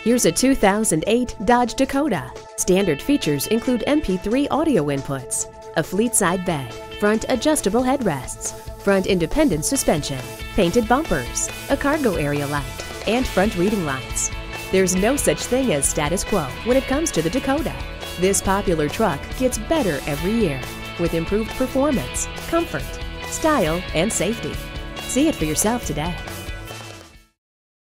Here's a 2008 Dodge Dakota. Standard features include MP3 audio inputs, a fleet-side bed, front adjustable headrests, front independent suspension, painted bumpers, a cargo area light, and front reading lights. There's no such thing as status quo when it comes to the Dakota. This popular truck gets better every year with improved performance, comfort, style, and safety. See it for yourself today.